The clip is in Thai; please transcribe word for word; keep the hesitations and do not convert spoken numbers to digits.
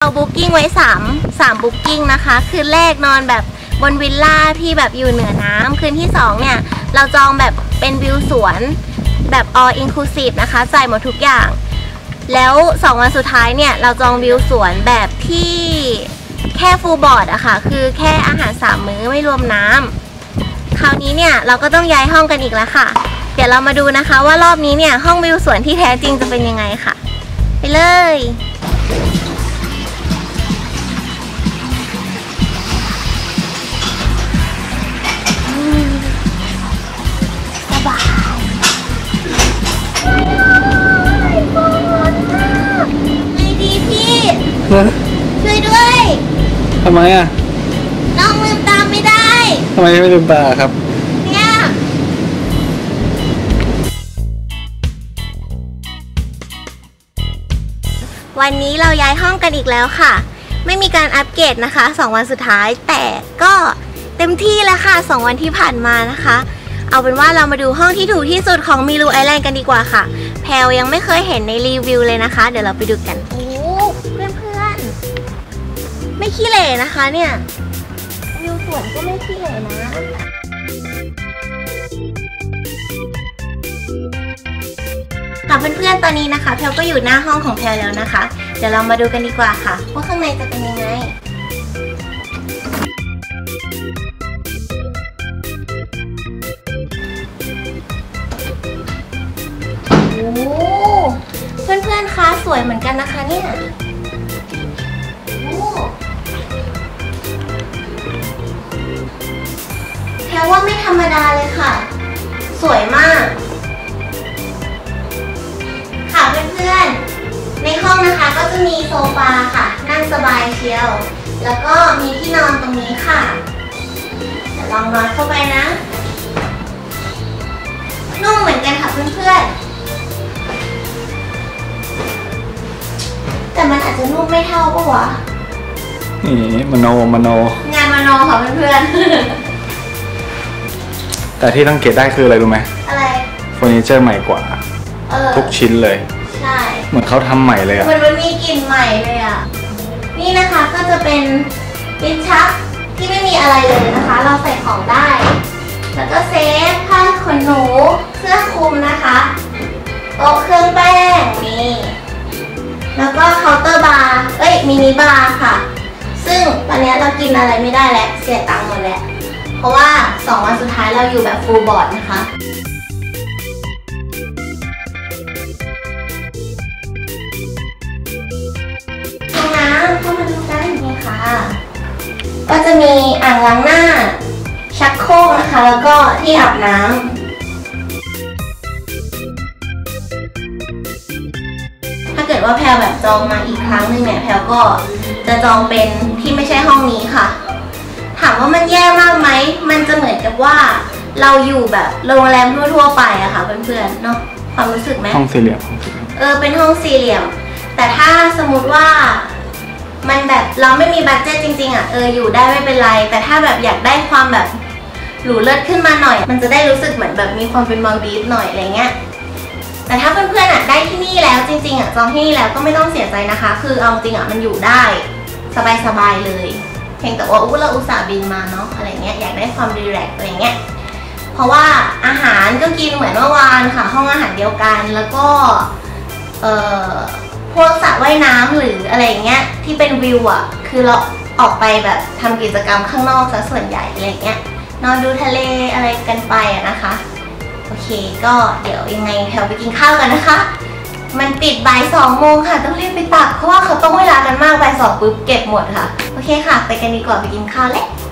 บุ๊กิ้งไว้สาม สามบุ๊กิ้งนะคะคืนแรกนอนแบบบนวิลล่าที่แบบอยู่เหนือน้ำคืนที่สองเนี่ยเราจองแบบเป็นวิวสวนแบบ all inclusive นะคะจ่ายหมดทุกอย่างแล้วสองวันสุดท้ายเนี่ยเราจองวิวสวนแบบที่แค่ฟูลบอร์ดอะค่ะคือแค่อาหารสามมื้อไม่รวมน้ำคราวนี้เนี่ยเราก็ต้องย้ายห้องกันอีกแล้วค่ะเดี๋ยวเรามาดูนะคะว่ารอบนี้เนี่ยห้องวิวสวนที่แท้จริงจะเป็นยังไงค่ะไปเลยสบายไงดีพี่ช่วยด้วยทำไมอ่ะน้องลืมตาไม่ได้ทำไมไม่ลืมตาครับเนี่ยวันนี้เราย้ายห้องกันอีกแล้วค่ะไม่มีการอัปเกรดนะคะสองวันสุดท้ายแต่ก็เต็มที่แล้วค่ะสองวันที่ผ่านมานะคะเอาเป็นว่าเรามาดูห้องที่ถูกที่สุดของมิลูไอแลนด์กันดีกว่าค่ะแพลยังไม่เคยเห็นในรีวิวเลยนะคะเดี๋ยวเราไปดูกันโอ้เพื่อนเพื่อนไม่ขี้เหร่นะคะเนี่ยวิวสวนก็ไม่ขี้เหร่นะค่ะเพื่อนๆตอนนี้นะคะแพลก็อยู่หน้าห้องของแพลแล้วนะคะเดี๋ยวเรามาดูกันดีกว่าค่ะว่าข้างในจะเป็นยังไงโอ้เพื่อนๆคะสวยเหมือนกันนะคะเนี่ยแพลว่าไม่ธรรมดาเลยค่ะสวยมากค่ะเพื่อนๆในห้องนะคะก็จะมีโซฟาค่ะนั่งสบายเชียวแล้วก็มีที่นอนตรงนี้ค่ะเดี๋ยวลองนอนเข้าไปนะนุ่มเหมือนกันค่ะเพื่อนๆแต่มันอาจจะนุ่มไม่เท่าปะวะนี่มโนมโนงานมโนค่ะเพื่อนๆแต่ที่สังเกตได้คืออะไรรู้ไหมอะไรเฟอร์นิเจอร์ใหม่กว่าทุกชิ้นเลยใช่เหมือนเขาทำใหม่เลยอะมันมันมีกลิ่นใหม่เลยอะนี่นะคะก็จะเป็นลิ้นชักที่ไม่มีอะไรเลยนะคะเราใส่ของได้แล้วก็เซฟผ้าขนหนูเสื้อคลุมนะคะโต๊ะเครื่องแป้งนี่แล้วก็เคาน์เตอร์บาร์เอ้ยมินิบาร์ค่ะซึ่งตอนนี้เรากินอะไรไม่ได้แล้วเสียตังค์หมดแล้วเพราะว่าสองวันสุดท้ายเราอยู่แบบฟูลบอร์ดนะคะห้องน้ำเข้ามาดูกันนี่ค่ะก็จะมีอ่างล้างหน้าชักโครกนะคะแล้วก็ที่อาบน้ำถ้าเกิดว่าแพลแบบจองมาอีกครั้งหนึ่งเนี่ยแพลก็จะจองเป็นที่ไม่ใช่ห้องนี้ค่ะถามว่ามันแย่มากไหมมันจะเหมือนกับว่าเราอยู่แบบโรงแรมทั่วๆไปอะค่ะเพื่อนๆเนาะความรู้สึกไหมห้องสี่เหลี่ยมเออเป็นห้องสี่เหลี่ยมแต่ถ้าสมมติว่ามันแบบเราไม่มีบัดเจ็ตจริงๆอะเอออยู่ได้ไม่เป็นไรแต่ถ้าแบบอยากได้ความแบบหรูเลิศขึ้นมาหน่อยมันจะได้รู้สึกเหมือนแบบมีความเป็นมัลดีฟหน่อยอะไรเงี้ยแต่ถ้าเพื่อนๆอะได้ที่นี่แล้วจริงๆอะจองที่นี่แล้วก็ไม่ต้องเสียใจนะคะคือเอาจริงอะมันอยู่ได้สบายๆเลยเพียงแต่ว่าอุ๊เราอุตส่าห์บินมาเนาะอะไรเงี้ยอยากได้ความรีแลกซ์อะไรเงี้ยเพราะว่าอาหารก็กินเหมือนเมื่อวานค่ะห้องอาหารเดียวกันแล้วก็เอ่อพวกสระว่ายน้ำหรืออะไรเงี้ยที่เป็นวิวอ่ะคือเราออกไปแบบทำกิจกรรมข้างนอกซะส่วนใหญ่อะไรเงี้ยนอนดูทะเลอะไรกันไปอะนะคะโอเคก็เดี๋ยวยังไงแถวไปกินข้าวกันนะคะมันปิดบ่ายสองโมงค่ะต้องรีบไปตักเพราะว่าเขาต้องเวลากันมากบ่ายสองปุ๊บเก็บหมดค่ะโอเคค่ะไปกันดีกว่าไปกินข้าวแล้ว